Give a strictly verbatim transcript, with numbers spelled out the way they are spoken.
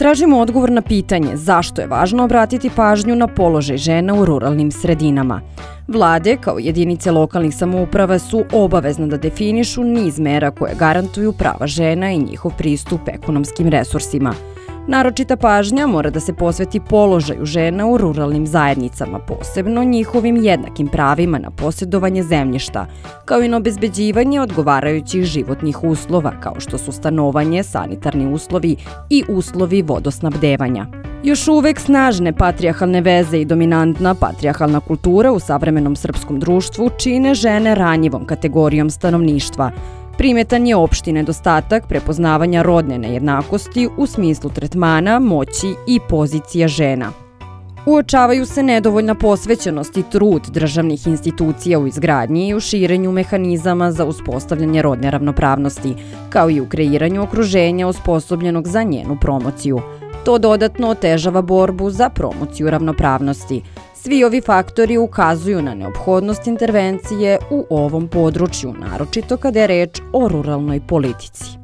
Tražimo odgovor na pitanje zašto je važno obratiti pažnju na položaj žena u ruralnim sredinama. Vlade, kao jedinice lokalnih samouprava, su obavezne da definišu niz mera koje garantuju prava žena i njihov pristup ekonomskim resursima. Naročita pažnja mora da se posveti položaju žena u ruralnim zajednicama, posebno njihovim jednakim pravima na posjedovanje zemljišta, kao i na obezbeđivanje odgovarajućih životnih uslova, kao što su stanovanje, sanitarni uslovi i uslovi vodosnabdevanja. Još uvek snažne patrijarhalne veze i dominantna patrijarhalna kultura u savremenom srpskom društvu čine žene ranjivom kategorijom stanovništva. Primetan je opšti nedostatak prepoznavanja rodne nejednakosti u smislu tretmana, moći i pozicija žena. Uočavaju se nedovoljna posvećenost i trud državnih institucija u izgradnji i u širenju mehanizama za uspostavljanje rodne ravnopravnosti, kao i u kreiranju okruženja osposobljenog za njenu promociju. To dodatno otežava borbu za promociju ravnopravnosti. Svi ovi faktori ukazuju na neophodnost intervencije u ovom području, naročito kada je reč o ruralnoj politici.